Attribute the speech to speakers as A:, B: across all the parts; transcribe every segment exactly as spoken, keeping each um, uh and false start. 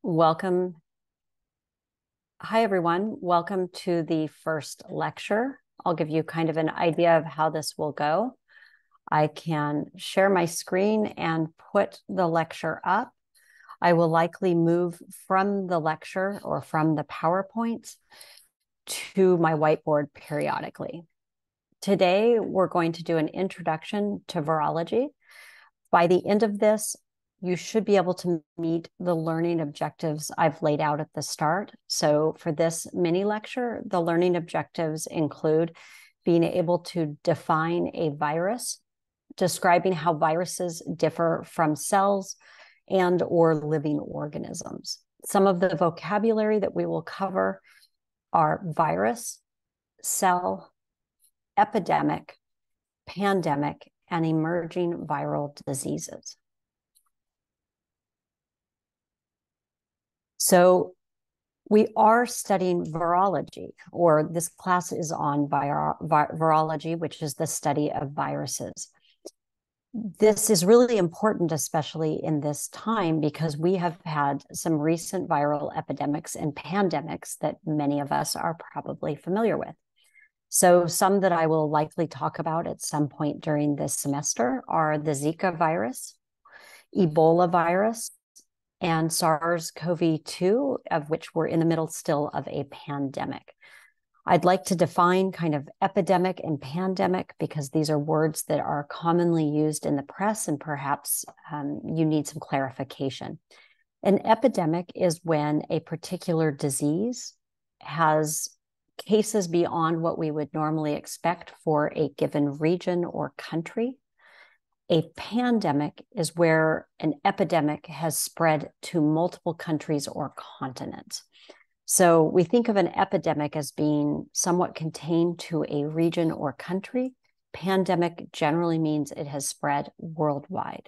A: Welcome. Hi, everyone. Welcome to the first lecture. I'll give you kind of an idea of how this will go. I can share my screen and put the lecture up. I will likely move from the lecture or from the PowerPoint to my whiteboard periodically. Today, we're going to do an introduction to virology. By the end of this, you should be able to meet the learning objectives I've laid out at the start. So for this mini lecture, the learning objectives include being able to define a virus, describing how viruses differ from cells and or living organisms. Some of the vocabulary that we will cover are virus, cell, epidemic, pandemic, and emerging viral diseases. So we are studying virology, or this class is on vir vir virology, which is the study of viruses. This is really important, especially in this time, because we have had some recent viral epidemics and pandemics that many of us are probably familiar with. So some that I will likely talk about at some point during this semester are the Zika virus, Ebola virus, and SARS CoV two, of which we're in the middle still of a pandemic. I'd like to define kind of epidemic and pandemic because these are words that are commonly used in the press and perhaps um, you need some clarification. An epidemic is when a particular disease has cases beyond what we would normally expect for a given region or country. A pandemic is where an epidemic has spread to multiple countries or continents. So we think of an epidemic as being somewhat contained to a region or country. Pandemic generally means it has spread worldwide.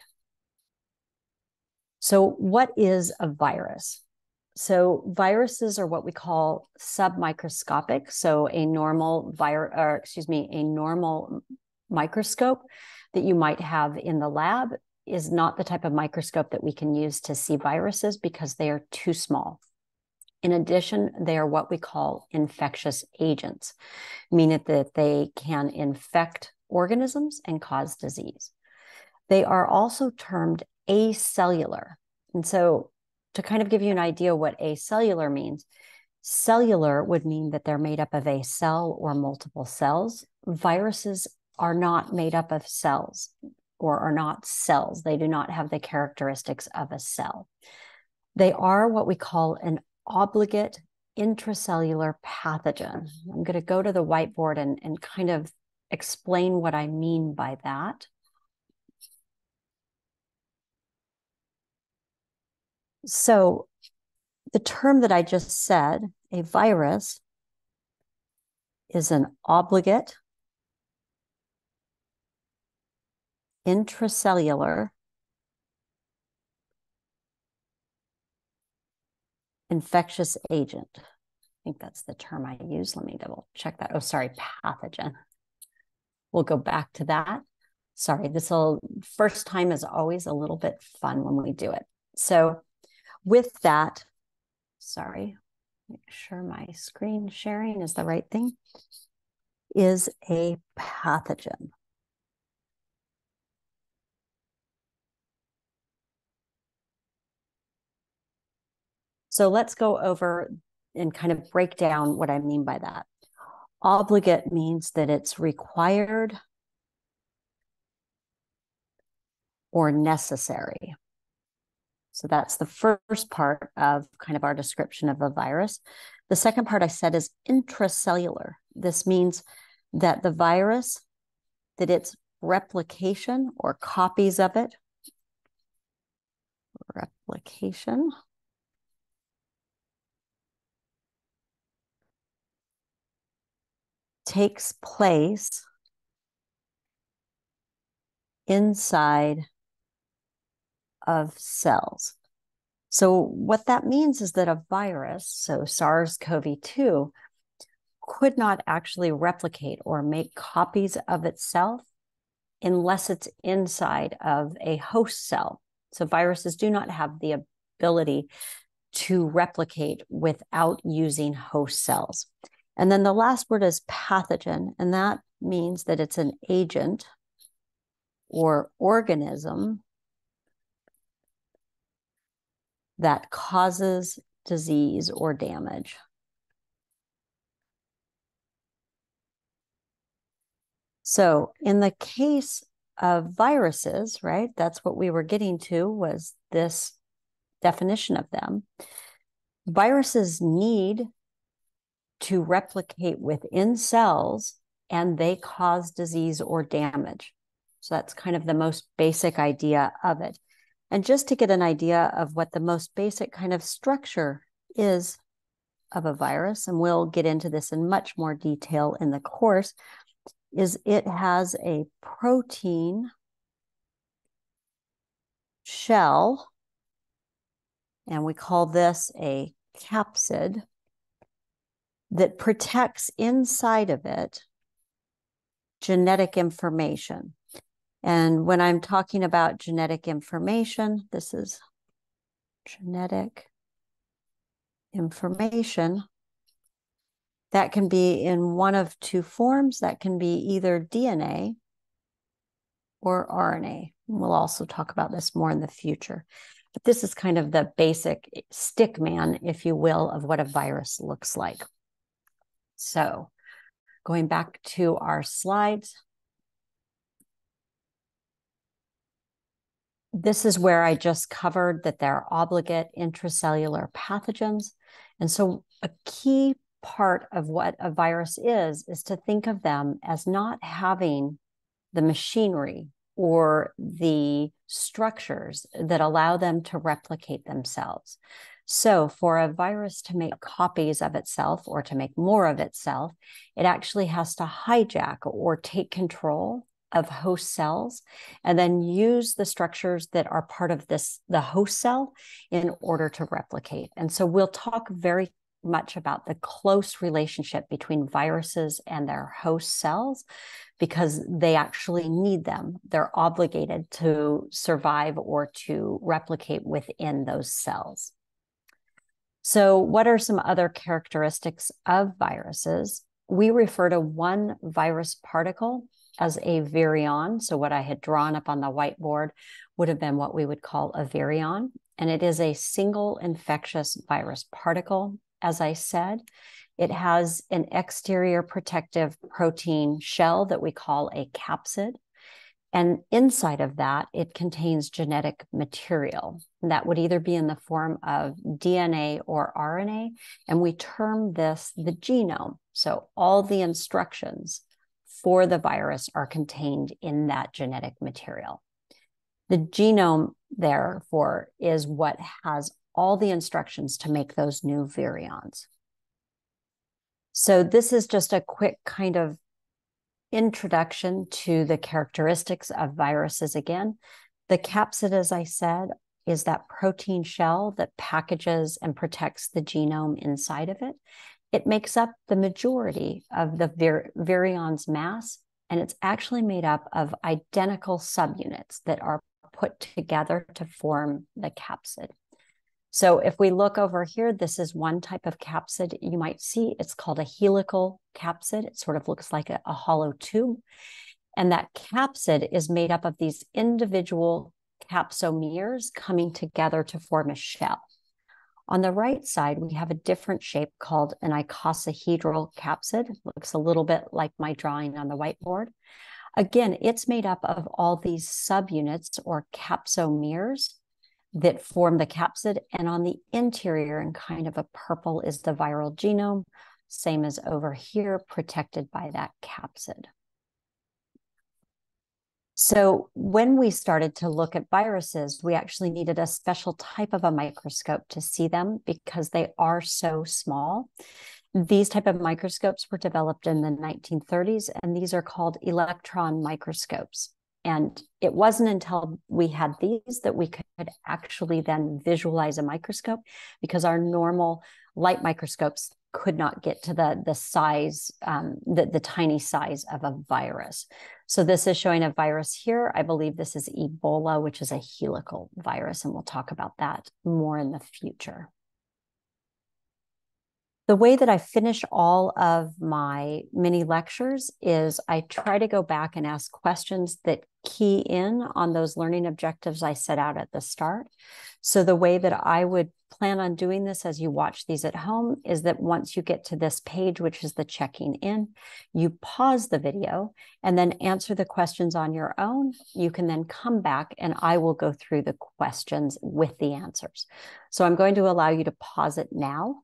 A: So what is a virus? So viruses are what we call submicroscopic. So a normal virus, or excuse me, a normal microscope that you might have in the lab is not the type of microscope that we can use to see viruses because they are too small. In addition, they are what we call infectious agents, meaning that they can infect organisms and cause disease. They are also termed acellular. And so to kind of give you an idea what acellular means, cellular would mean that they're made up of a cell or multiple cells. Viruses are not made up of cells or are not cells. They do not have the characteristics of a cell. They are what we call an obligate intracellular pathogen. I'm going to go to the whiteboard and, and kind of explain what I mean by that. So the term that I just said, a virus, is an obligate intracellular infectious agent. I think that's the term I use. Let me double check that. Oh, sorry, pathogen. We'll go back to that. Sorry, this will, first time is always a little bit fun when we do it. So with that, sorry, make sure my screen sharing is the right thing, is a pathogen. So let's go over and kind of break down what I mean by that. Obligate means that it's required or necessary. So that's the first part of kind of our description of a virus. The second part I said is intracellular. This means that the virus, that its replication or copies of it, replication, takes place inside of cells. So what that means is that a virus, so SARS CoV two, could not actually replicate or make copies of itself unless it's inside of a host cell. So viruses do not have the ability to replicate without using host cells. And then the last word is pathogen, and that means that it's an agent or organism that causes disease or damage. So in the case of viruses, right, that's what we were getting to, was this definition of them. Viruses need to replicate within cells, and they cause disease or damage. So that's kind of the most basic idea of it. And just to get an idea of what the most basic kind of structure is of a virus, and we'll get into this in much more detail in the course, is it has a protein shell, and we call this a capsid, that protects inside of it genetic information. And when I'm talking about genetic information, this is genetic information. That can be in one of two forms. That can be either D N A or R N A. We'll also talk about this more in the future. But this is kind of the basic stick man, if you will, of what a virus looks like. So going back to our slides, this is where I just covered that they're obligate intracellular pathogens. And so a key part of what a virus is, is to think of them as not having the machinery or the structures that allow them to replicate themselves. So for a virus to make copies of itself or to make more of itself, it actually has to hijack or take control of host cells and then use the structures that are part of this, the host cell, in order to replicate. And so we'll talk very much about the close relationship between viruses and their host cells, because they actually need them. They're obligated to survive or to replicate within those cells. So what are some other characteristics of viruses? We refer to one virus particle as a virion. So what I had drawn up on the whiteboard would have been what we would call a virion. And it is a single infectious virus particle. As I said, it has an exterior protective protein shell that we call a capsid. And inside of that, it contains genetic material. That would either be in the form of D N A or R N A. And we term this the genome. So all the instructions for the virus are contained in that genetic material. The genome, therefore, is what has all the instructions to make those new virions. So this is just a quick kind of introduction to the characteristics of viruses again. The capsid, as I said, is that protein shell that packages and protects the genome inside of it. It makes up the majority of the vir virion's mass, and it's actually made up of identical subunits that are put together to form the capsid. So if we look over here, this is one type of capsid you might see. It's called a helical capsid. It sort of looks like a, a hollow tube. And that capsid is made up of these individual capsomeres coming together to form a shell. On the right side, we have a different shape called an icosahedral capsid. It looks a little bit like my drawing on the whiteboard. Again, it's made up of all these subunits or capsomeres that form the capsid, and on the interior in kind of a purple is the viral genome, same as over here, protected by that capsid. So when we started to look at viruses, we actually needed a special type of a microscope to see them because they are so small. These type of microscopes were developed in the nineteen thirties, and these are called electron microscopes. And it wasn't until we had these that we could actually then visualize a microscope, because our normal light microscopes could not get to the, the size, um, the, the tiny size of a virus. So this is showing a virus here. I believe this is Ebola, which is a helical virus, and we'll talk about that more in the future. The way that I finish all of my mini lectures is I try to go back and ask questions that key in on those learning objectives I set out at the start. So the way that I would plan on doing this as you watch these at home is that once you get to this page, which is the checking in, you pause the video and then answer the questions on your own. You can then come back and I will go through the questions with the answers. So I'm going to allow you to pause it now.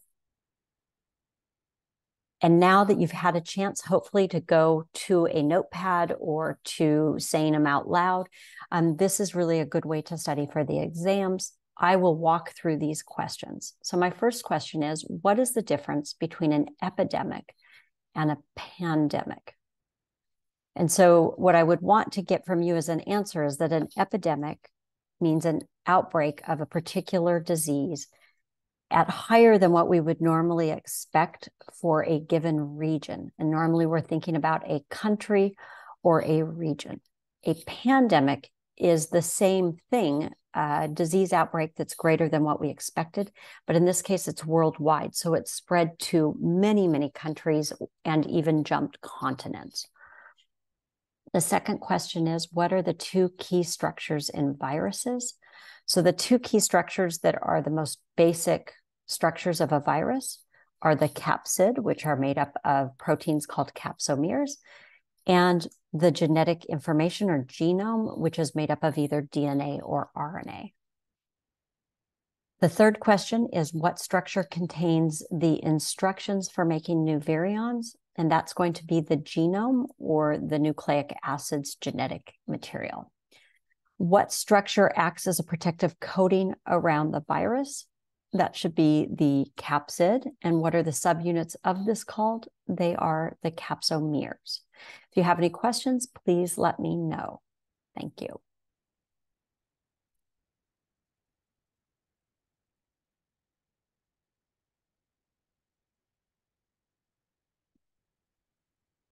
A: And now that you've had a chance, hopefully, to go to a notepad or to saying them out loud, um, this is really a good way to study for the exams. I will walk through these questions. So my first question is, what is the difference between an epidemic and a pandemic? And so what I would want to get from you as an answer is that an epidemic means an outbreak of a particular disease at higher than what we would normally expect for a given region. And normally we're thinking about a country or a region. A pandemic is the same thing, a disease outbreak that's greater than what we expected, but in this case, it's worldwide. So it's spread to many, many countries and even jumped continents. The second question is, what are the two key structures in viruses? So the two key structures that are the most basic structures of a virus are the capsid, which are made up of proteins called capsomeres, and the genetic information or genome, which is made up of either D N A or R N A. The third question is, what structure contains the instructions for making new virions? And that's going to be the genome or the nucleic acids genetic material. What structure acts as a protective coating around the virus? That should be the capsid. And what are the subunits of this called? They are the capsomeres. If you have any questions, please let me know. Thank you.